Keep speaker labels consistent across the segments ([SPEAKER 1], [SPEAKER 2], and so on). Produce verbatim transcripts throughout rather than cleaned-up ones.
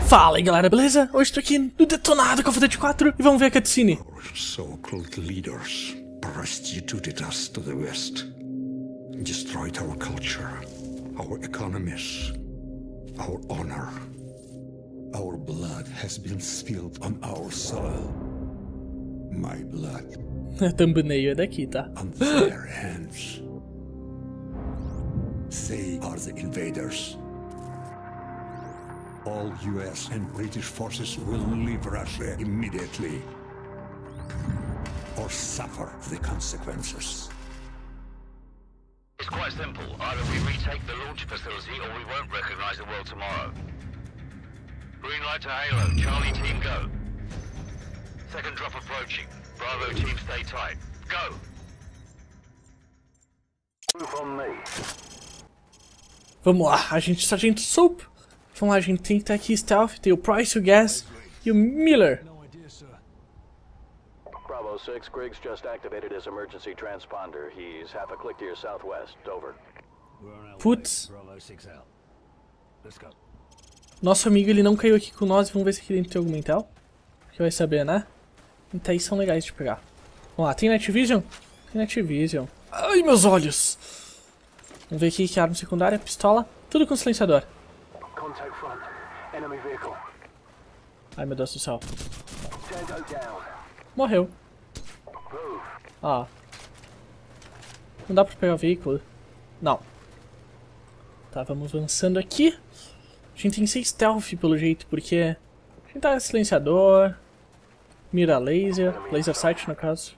[SPEAKER 1] Fala aí galera, beleza? Hoje tô aqui no Detonado Call of Duty quatro e vamos ver a cutscene.
[SPEAKER 2] Our so-called leaders prostituted us to the West, destroyed our culture, our economies, our honor. Our blood has been spilled on our soil. My blood.
[SPEAKER 1] A thumbnail é daqui, tá?
[SPEAKER 2] On their hands. They are the invaders. All U S and British forces will leave Russia immediately, or suffer the consequences.
[SPEAKER 3] It's quite simple. Either we retake the launch facility or we won't recognize the world tomorrow. Green light to Halo. Charlie team go. Second drop approaching. Bravo team stay tight. Go! Move on me.
[SPEAKER 1] Vamos lá, a gente Sargento Soap. Vamos lá, a gente tem que estar aqui Stealth, tem o Price, o Gas e o Miller.
[SPEAKER 4] Bravo six, Griggs just activated his emergency transponder. He's half a click to your southwest. Over.
[SPEAKER 1] Putz. Nosso amigo, ele não caiu aqui com nós. Vamos ver se aqui dentro tem algum intel. Que vai saber, né? Intéis são legais de pegar. Vamos lá, tem Night Vision? Tem Night Vision. Ai, meus olhos! Vamos ver aqui que arma secundária, pistola, tudo com silenciador. Ai, meu Deus do céu. Morreu. Ah. Não dá pra pegar o veículo? Não. Tá, vamos avançando aqui. A gente tem que ser stealth pelo jeito, porque a gente tá com silenciador, mira laser, laser sight no caso.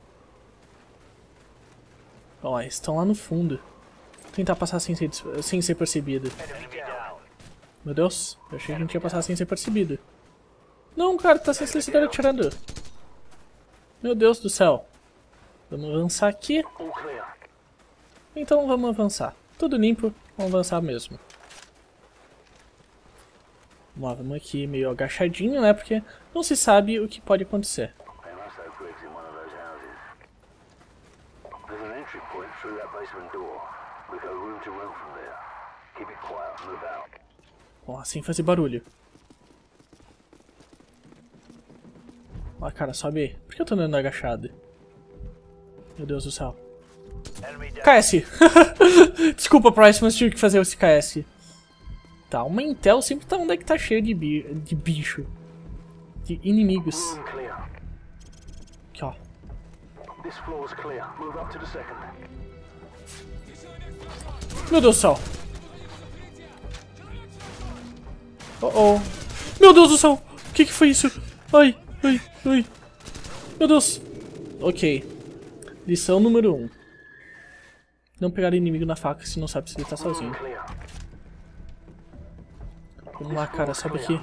[SPEAKER 1] Ó, eles estão lá no fundo. Vou tentar passar sem ser, sem ser percebido. Meu Deus, eu achei que a gente ia passar sem ser percebido. Não, cara, tá sem silenciador atirando. Meu Deus do céu. Vamos avançar aqui. Então vamos avançar. Tudo limpo, vamos avançar mesmo. Vamos lá, vamos aqui meio agachadinho, né? Porque não se sabe o que pode acontecer. Ó, sem fazer barulho. Ó, cara, sobe aí. Por que eu tô andando agachado? Meu Deus do céu. K S! Desculpa, Price, mas tive que fazer esse K S. Tá, uma Intel sempre tá onde é que tá cheio de, bi de bicho. De inimigos. Aqui, ó. Meu Deus do céu. Oh oh. Meu Deus do céu. O que que foi isso? Ai, ai, ai. Meu Deus. Ok. Lição número um. Não pegar inimigo na faca se não sabe se ele tá sozinho. Vamos lá, cara. Sobe aqui.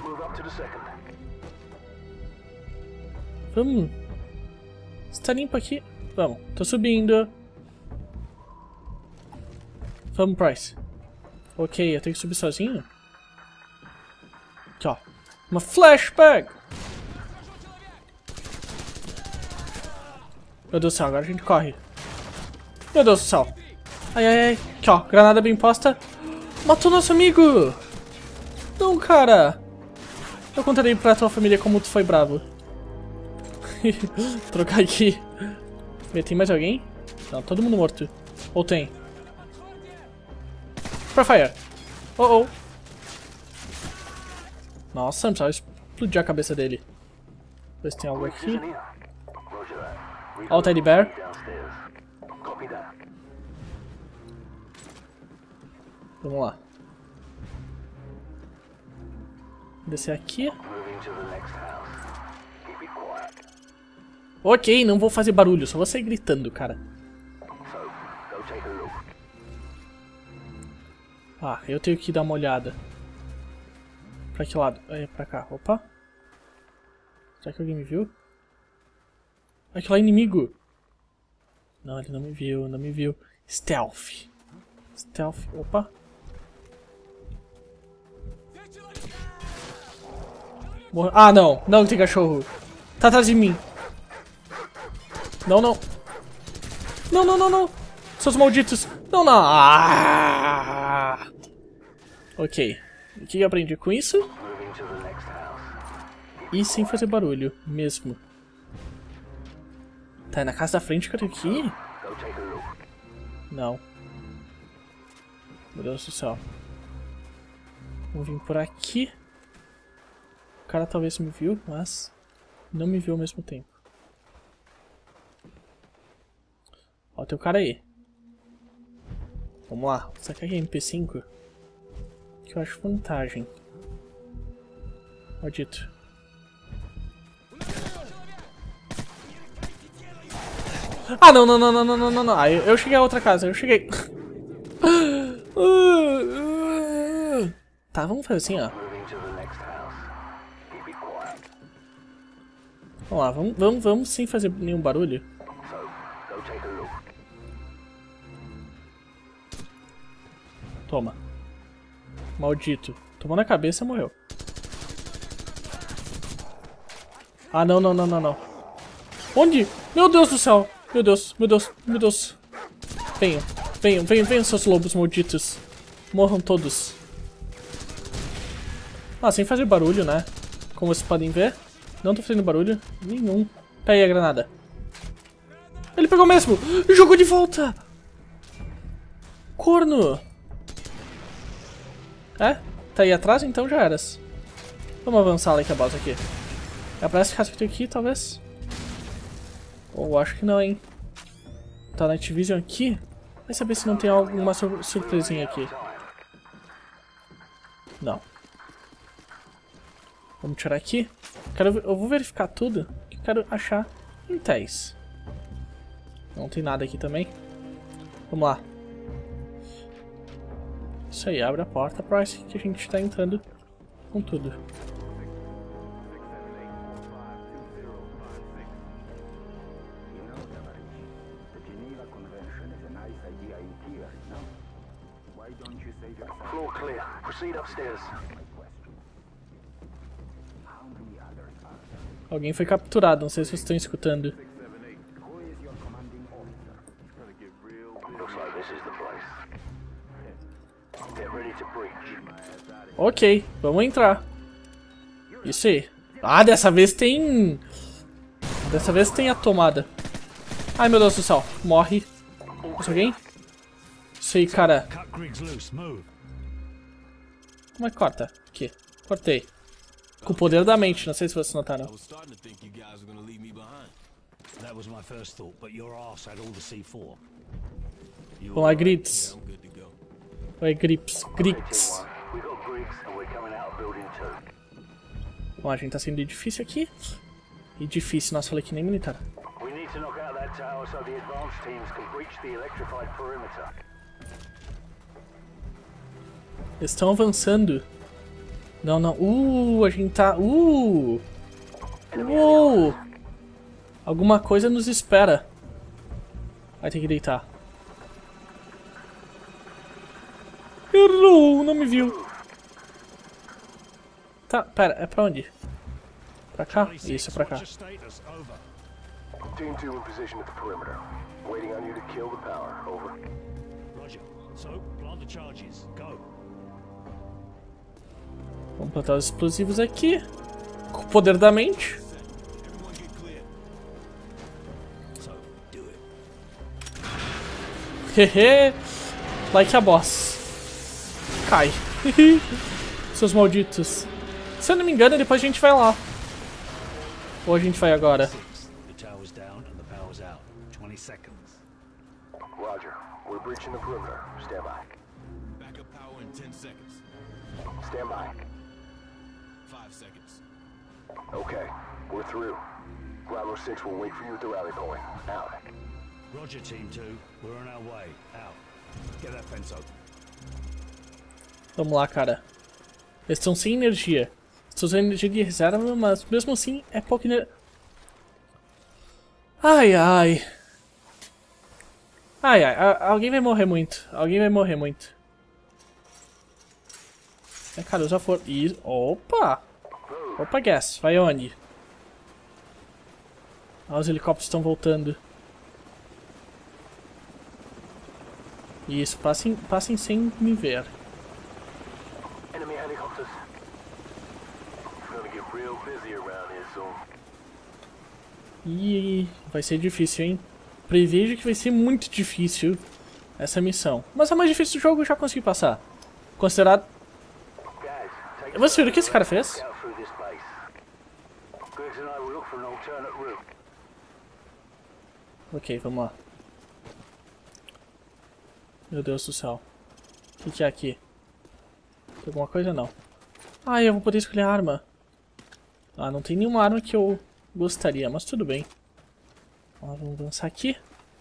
[SPEAKER 1] Vamos. Está limpo aqui? Vamos. Tô subindo. Vamos, Price. Ok, eu tenho que subir sozinho? Aqui, ó. Uma flashbang! Meu Deus do céu, agora a gente corre. Meu Deus do céu. Ai, ai, ai. Aqui, ó. Granada bem posta. Matou nosso amigo! Não, cara. Eu contarei pra tua família como tu foi bravo. Trocar aqui. Tem mais alguém? Não, todo mundo morto. Ou tem? Fire. Oh, oh. Nossa, não precisava explodir a cabeça dele. Ver se tem algo aqui. Ó o Teddy Bear. Vamos lá. Descer aqui. Ok, não vou fazer barulho, só vou sair gritando, cara. Ah, eu tenho que dar uma olhada. Pra que lado? É, pra cá. Opa. Será que alguém me viu? Aquilo lá é inimigo. Não, ele não me viu, não me viu. Stealth. Stealth. Opa. Morre... Ah, não. Não tem cachorro. Tá atrás de mim. Não, não. Não, não, não, não. Seus malditos. Não, não. Ah! Ok. O que eu aprendi com isso? E sem fazer barulho, mesmo. Tá, é na casa da frente que eu tenho que ir? Não. Meu Deus do céu. Vamos vir por aqui. O cara talvez me viu, mas não me viu ao mesmo tempo. Ó, tem o cara aí. Vamos lá. Será que é M P cinco? Que eu acho vantagem. Maldito. Ah, não, não, não, não, não, não, não, não. Ah, eu, eu cheguei a outra casa, eu cheguei. Tá, vamos fazer assim, ó. Vamos lá, vamos, vamos, vamos sem fazer nenhum barulho. Toma. Maldito. Tomou na cabeça e morreu. Ah, não, não, não, não, não. Onde? Meu Deus do céu. Meu Deus, meu Deus, meu Deus. Venham, venham, venham, venham, seus lobos malditos. Morram todos. Ah, sem fazer barulho, né? Como vocês podem ver. Não tô fazendo barulho nenhum. Pega aí a granada. Ele pegou mesmo. Jogou de volta. Corno. É? Tá aí atrás? Então já eras. Vamos avançar lá que a boss aqui. É pra essa casa que eu tenho aqui, talvez? Ou oh, acho que não, hein? Tá na Night Vision aqui? Vai saber se não tem alguma sur surpresinha aqui. Não. Vamos tirar aqui. Quero, eu vou verificar tudo. Que eu quero achar intéis. Não tem nada aqui também. Vamos lá. Isso aí, abre a porta, Price, que a gente tá entrando com tudo.
[SPEAKER 4] Floor clear. Proceed upstairs.
[SPEAKER 1] Alguém foi capturado, não sei se vocês estão escutando.
[SPEAKER 4] Looks like this is the place. Get ready to breach.
[SPEAKER 1] Ok, vamos entrar. Isso aí. Ah, dessa vez tem... Dessa vez tem a tomada. Ai, meu Deus do céu. Morre. Mais alguém? Isso aí, cara. Como é que corta? Aqui. Cortei. Com o poder da mente, não sei se vocês notaram. Vamos lá, Grips. Vai, Grips. Grips. Bom, a gente tá saindo de edifício aqui. Edifício, nossa, olha que nem militar. Eles estão avançando. Não, não. Uh, a gente tá... Uh! Uou! Alguma coisa nos espera. Vai ter que deitar. Errou! Não me viu. Tá, pera. É pra onde? Pra cá? Isso, é pra cá.
[SPEAKER 4] Team two in position at the perimeter. Waiting on you to kill the power. Over.
[SPEAKER 5] Roger. So, plant the charges. Go.
[SPEAKER 1] Vamos plantar os explosivos aqui. Com o poder da mente. Hehe. Like a boss. Cai. Seus malditos. Se eu não me engano, depois a gente vai lá. Ou a gente vai agora?
[SPEAKER 4] Roger. We're breaching the perimeter. Stand by.
[SPEAKER 6] Backup power in ten seconds.
[SPEAKER 4] Stand by.
[SPEAKER 6] Five seconds.
[SPEAKER 4] Okay. We're through. Bravo six will wait for you at the rally point. Out.
[SPEAKER 5] Roger, Team two. We're on our way. Out. Get that fence open.
[SPEAKER 1] Vamos lá, cara. Eles estão sem energia. Estão sem energia de reserva, mas mesmo assim é pouca energia. Ai, ai. Ai, ai. A alguém vai morrer muito. Alguém vai morrer muito. É, cara, já for... Ih, opa! Opa, Gas. Vai onde? Ah, os helicópteros estão voltando. Isso, passem, passem sem me ver.
[SPEAKER 4] Enemy helicopters.
[SPEAKER 1] Ih, vai ser difícil, hein? Prevejo que vai ser muito difícil essa missão. Mas a mais difícil do jogo eu já consegui passar. Considerado... Você viu o que esse cara fez? Ok, vamos lá. Meu Deus do céu. O que, que é aqui? Tem alguma coisa? Não. Ah, eu vou poder escolher a arma. Ah, não tem nenhuma arma que eu gostaria, mas tudo bem. Vamos avançar aqui.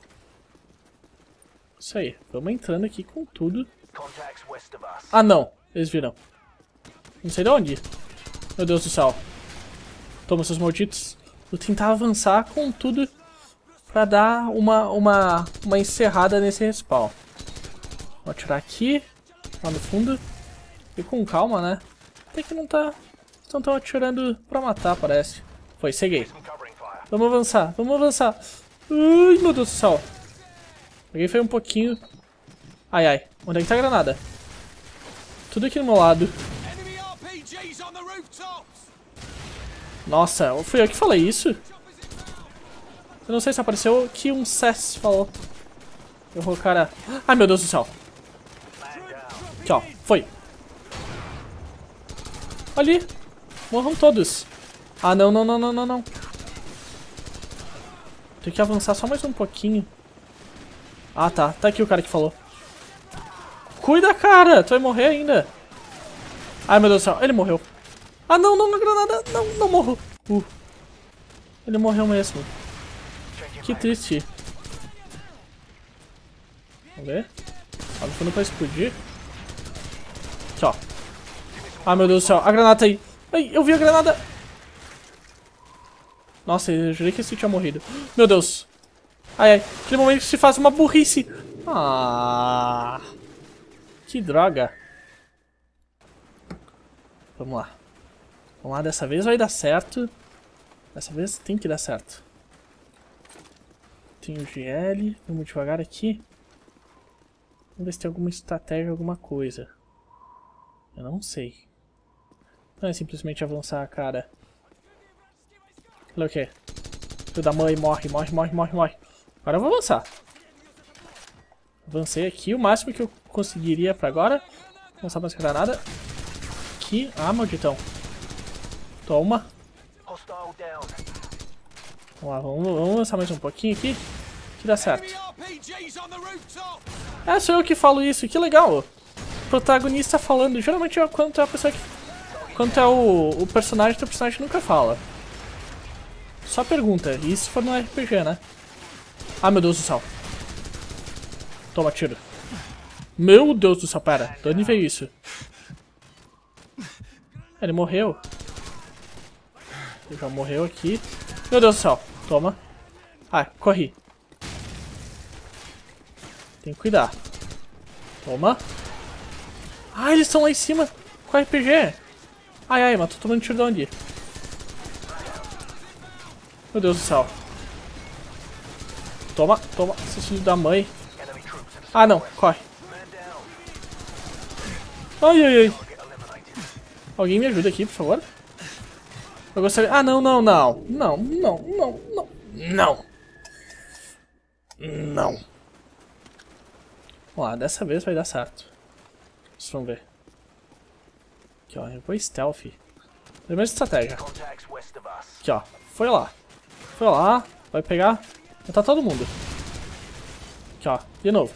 [SPEAKER 1] Isso aí. Vamos entrando aqui com tudo. Ah, não. Eles viram. Não sei de onde. Meu Deus do céu. Toma, seus malditos. Vou tentar avançar com tudo pra dar uma, uma, uma encerrada nesse respawn. Vou atirar aqui. Lá no fundo. E com calma, né? Até que não tá... Não estão atirando pra matar, parece. Foi, ceguei. Vamos avançar, vamos avançar. Ai, meu Deus do céu. Peguei foi um pouquinho. Ai, ai. Onde é que tá a granada? Tudo aqui no meu lado. Nossa, fui eu que falei isso? Eu não sei se apareceu que um C E S falou. Eu vou, cara... Ai, meu Deus do céu. Aqui, ó. Foi. Ali. Morram todos. Ah, não, não, não, não, não, não. Tem que avançar só mais um pouquinho. Ah, tá. Tá aqui o cara que falou. Cuida, cara. Tu vai morrer ainda. Ai, meu Deus do céu. Ele morreu. Ah, não, não, na granada. Não, não morro. Uh. Ele morreu mesmo. Que triste. Vamos ver. Ó, no fundo pra explodir. Aqui, ó. Ah, meu Deus do céu. A granada tá aí. Ai, eu vi a granada. Nossa, eu jurei que esse tinha morrido. Meu Deus. Ai, ai. Aquele momento que se faz uma burrice. Ah. Que droga. Vamos lá. Vamos lá, dessa vez vai dar certo. Dessa vez tem que dar certo. Tem o G L. Vamos devagar aqui. Vamos ver se tem alguma estratégia, alguma coisa. Eu não sei. Não é simplesmente avançar, cara. Olha o que? Filho da mãe, morre, morre, morre, morre, morre. Agora eu vou avançar. Avancei aqui, o máximo que eu conseguiria pra agora. Vou lançar mais granada. Aqui. Ah, malditão. Toma. Vamos lá, vamos, vamos avançar mais um pouquinho aqui. Que dá certo. É, sou eu que falo isso, que legal. O protagonista falando. Geralmente é quando é a pessoa que... Quando é o, o personagem, o personagem nunca fala. Só pergunta. E se for no R P G, né? Ah, meu Deus do céu. Toma, tiro. Meu Deus do céu, pera. De onde veio isso? Ele morreu. Ele já morreu aqui. Meu Deus do céu. Toma. Ah, corri. Tem que cuidar. Toma. Ah, eles estão lá em cima com R P G. Ai, ai, mas tô tomando tiro de onde? Meu Deus do céu. Toma, toma, seu filho da mãe. Ah, não, corre. Ai, ai, ai. Alguém me ajuda aqui, por favor? Eu gostaria... Ah, não, não, não. Não, não, não, não. Não. Não. Vamos lá, dessa vez vai dar certo. Vocês vão ver. Aqui, ó, eu vou stealth. Primeira estratégia. Aqui, ó. Foi lá. Foi lá. Vai pegar. Matar todo mundo. Aqui, ó. De novo.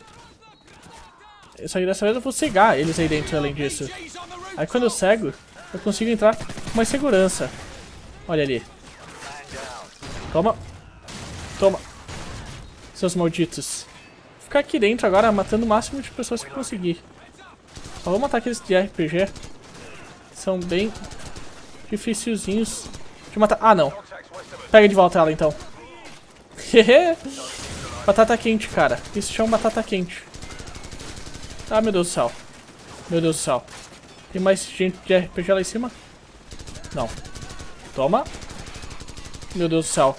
[SPEAKER 1] Isso aí, dessa vez eu vou cegar eles aí dentro, além disso. Aí quando eu cego, eu consigo entrar com mais segurança. Olha ali. Toma. Toma. Seus malditos. Vou ficar aqui dentro agora, matando o máximo de pessoas que eu conseguir. Só vou matar aqueles de R P G. São bem dificilzinhos de matar. Ah, não. Pega de volta ela, então. Hehe. Batata quente, cara. Isso chama batata quente. Ah, meu Deus do céu. Meu Deus do céu. Tem mais gente de R P G lá em cima? Não. Toma. Meu Deus do céu.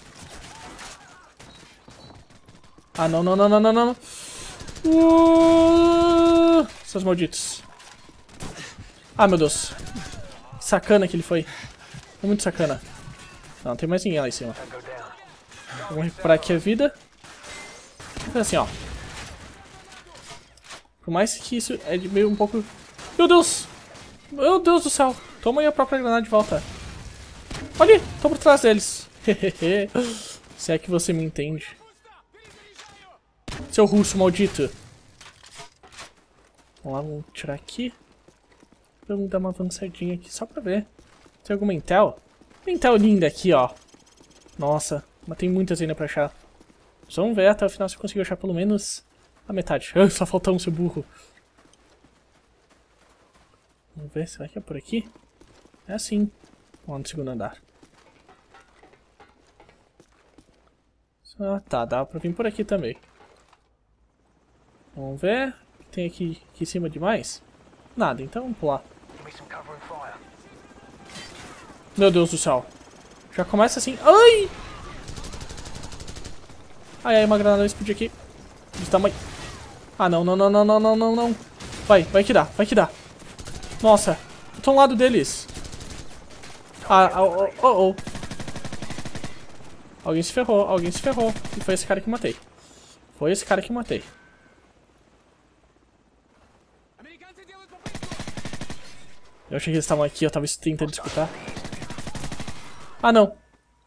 [SPEAKER 1] Ah, não, não, não, não, não, não. Uh, seus malditos. Ah, meu Deus. Sacana que ele foi. Foi muito sacana. Não, tem mais ninguém lá em cima. Vamos recuperar aqui a vida. Vamos fazer assim, ó. Por mais que isso é de meio um pouco... Meu Deus! Meu Deus do céu! Toma aí a própria granada de volta. Olha ali! Tô por trás deles. Se é que você me entende. Seu russo maldito. Vamos lá, vamos tirar aqui. Vamos dar uma avançadinha aqui só pra ver. Tem alguma intel? Intel linda aqui, ó. Nossa, mas tem muitas ainda pra achar. Vamos ver até o final se eu consigo achar pelo menos a metade. Ah, só faltou um, seu burro. Vamos ver, será que é por aqui? É assim. Vamos lá no segundo andar. Ah, tá, dá pra vir por aqui também. Vamos ver. O que tem aqui, aqui em cima demais? Nada, então vamos pular. Meu Deus do céu. Já começa assim. Ai! Ai, ai, uma granada vai explodir aqui. De tamanho. Ah, não, não, não, não, não, não, não, não. Vai, vai que dá, vai que dá. Nossa, eu tô ao lado deles. Ah, oh, oh, oh. Alguém se ferrou, alguém se ferrou. E foi esse cara que matei. Foi esse cara que matei. Eu achei que eles estavam aqui, eu tava tentando escutar. Ah, não.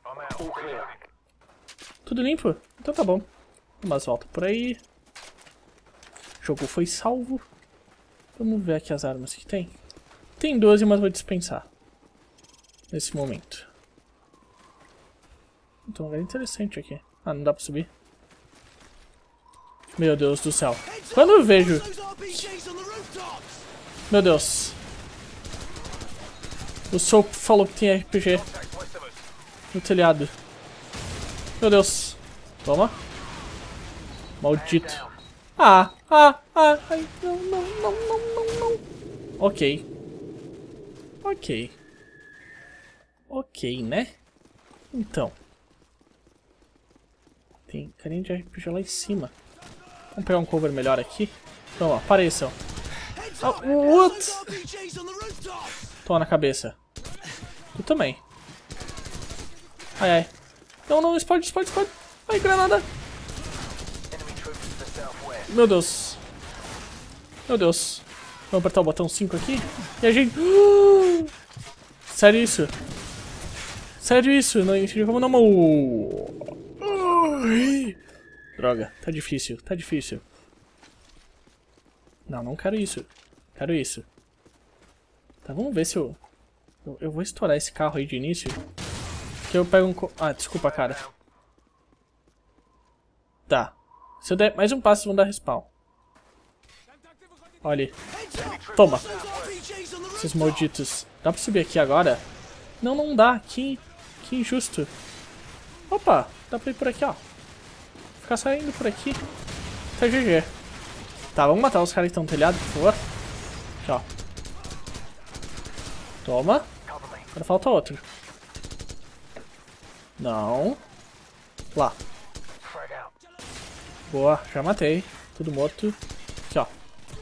[SPEAKER 1] Tudo limpo? Então tá bom. Mas volta por aí. O jogo foi salvo. Vamos ver aqui as armas que tem. Tem doze, mas vou dispensar. Nesse momento. Tem um lugar interessante aqui. Ah, não dá pra subir. Meu Deus do céu. Quando eu vejo... Meu Deus. O Soap falou que tem R P G no telhado. Meu Deus. Toma. Maldito. Ah, ah, ah. Ai, não, não, não, não, não, não. Ok. Ok. Ok, né? Então. Tem carinha de R P G lá em cima. Vamos pegar um cover melhor aqui. Então, ó, apareçam. Ah, what? Toma na cabeça. Tu também. Ai, ai. Não, não, explode, explode, explode. Ai, granada. Meu Deus. Meu Deus. Vamos apertar o botão cinco aqui. E a gente... Sério isso? Sério isso? Não entendi como não... Droga, tá difícil, tá difícil. Não, não quero isso. Quero isso. Tá, vamos ver se eu... Eu, eu vou estourar esse carro aí de início. Que eu pego um... Co... Ah, desculpa, cara. Tá. Se eu der mais um passo, vão dar respawn. Olha ali. Toma. Esses malditos. Dá pra subir aqui agora? Não, não dá. Que, que injusto. Opa, dá pra ir por aqui, ó. Ficar saindo por aqui. Tá G G. Tá, vamos matar os caras que estão no telhado, por favor. Aqui, ó. Toma. Agora falta outro. Não. Lá. Boa, já matei. Tudo morto. Aqui, ó.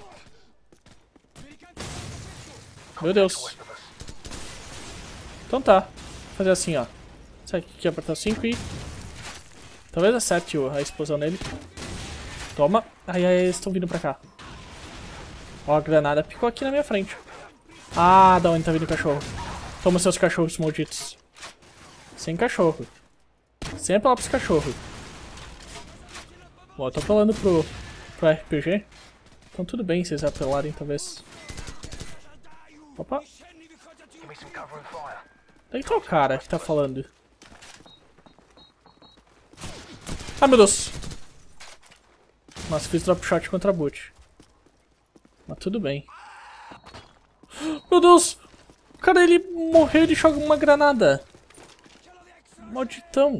[SPEAKER 1] Meu Deus. Então tá. Vou fazer assim, ó. Sai aqui, apertar cinco e... Talvez acerte a explosão nele. Toma. Ai, ai, eles estão vindo pra cá. Ó, a granada picou aqui na minha frente. Ah, da onde tá vindo o cachorro? Toma seus cachorros malditos. Sem cachorro. Sem apelar pros cachorros. Bom, eu tô apelando pro, pro R P G. Então tudo bem se eles apelarem, talvez. Opa. Daí tá o cara que tá falando. Ah, meu Deus. Nossa, fiz drop shot contra boot. Mas tudo bem. Meu Deus. O cara, ele morreu de jogar uma granada. Malditão.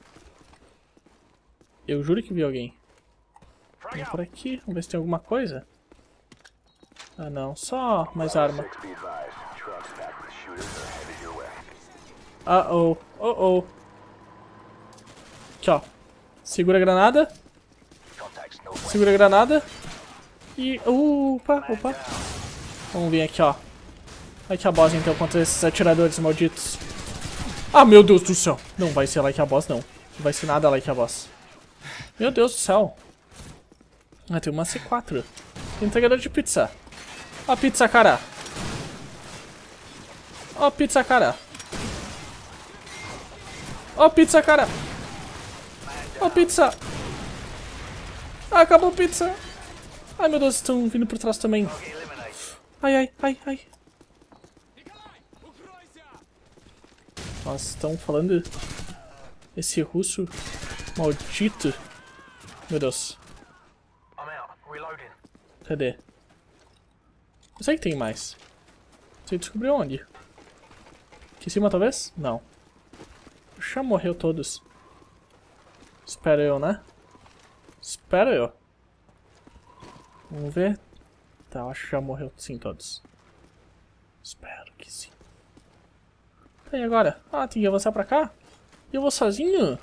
[SPEAKER 1] Eu juro que vi alguém. Vamos por aqui, vamos ver se tem alguma coisa. Ah não, só mais arma. Ah oh, oh oh. Aqui ó. Segura a granada. Segura a granada. E... Uh, opa, opa. Vamos vir aqui ó. Like a boss então contra esses atiradores malditos. Ah, meu Deus do céu. Não vai ser like a boss, não. Não vai ser nada like a boss. Meu Deus do céu. Ah, tem uma C quatro. Entregador de pizza. Ó a pizza, cara. Ó a pizza, cara. Ó a pizza, cara. Ó a pizza. Ah, acabou a pizza. Ai, meu Deus, estão vindo por trás também. Ai, ai, ai, ai. Nossa, estão falando esse russo maldito. Meu Deus. Cadê? Eu sei que tem mais. Você descobriu onde? Aqui em cima, talvez? Não. Já morreu todos. Espero eu, né? Espero eu. Vamos ver. Tá, eu acho que já morreu sim todos. Espero que sim. Tá, e agora? Ah, tem que avançar pra cá? E eu vou sozinho?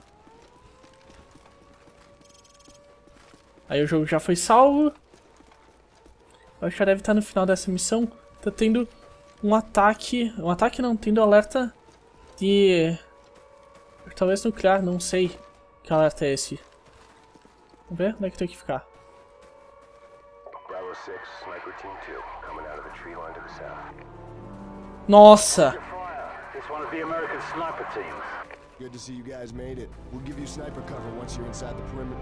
[SPEAKER 1] Aí o jogo já foi salvo. Eu acho que já deve estar no final dessa missão. Tá tendo um ataque... Um ataque não, tendo alerta de... Talvez nuclear, não sei. Que alerta é esse? Vamos ver onde é que tem que ficar. Nossa!
[SPEAKER 7] Good to see you guys made it. We'll give you sniper cover once you're inside the perimeter.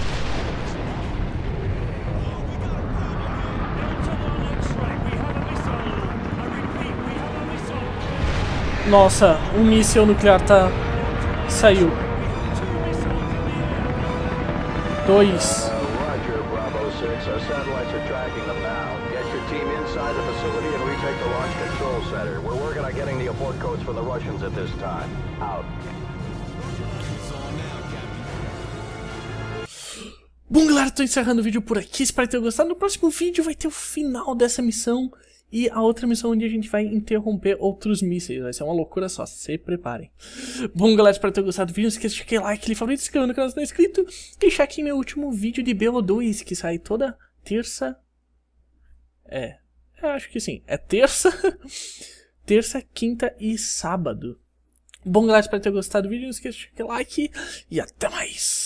[SPEAKER 1] Nossa, um míssil nuclear tá... saiu. Dois.
[SPEAKER 4] Roger, Bravo six. Our satellites are tracking them now. Get your team inside the facility and retake the launch control center. We're working on getting the abort codes from the Russians at this time. Out.
[SPEAKER 1] Bom, galera, tô encerrando o vídeo por aqui. Espero ter gostado. No próximo vídeo vai ter o final dessa missão. E a outra missão onde a gente vai interromper outros mísseis. Vai ser uma loucura só, se preparem. Bom, galera, espero ter gostado do vídeo. Não esqueça de deixar like, aquele favorito, se inscrever no canal se não é inscrito. E deixar aqui meu último vídeo de B O dois, que sai toda terça... É, eu acho que sim. É terça, terça, quinta e sábado. Bom, galera, espero ter gostado do vídeo. Não esqueça de deixar like e até mais.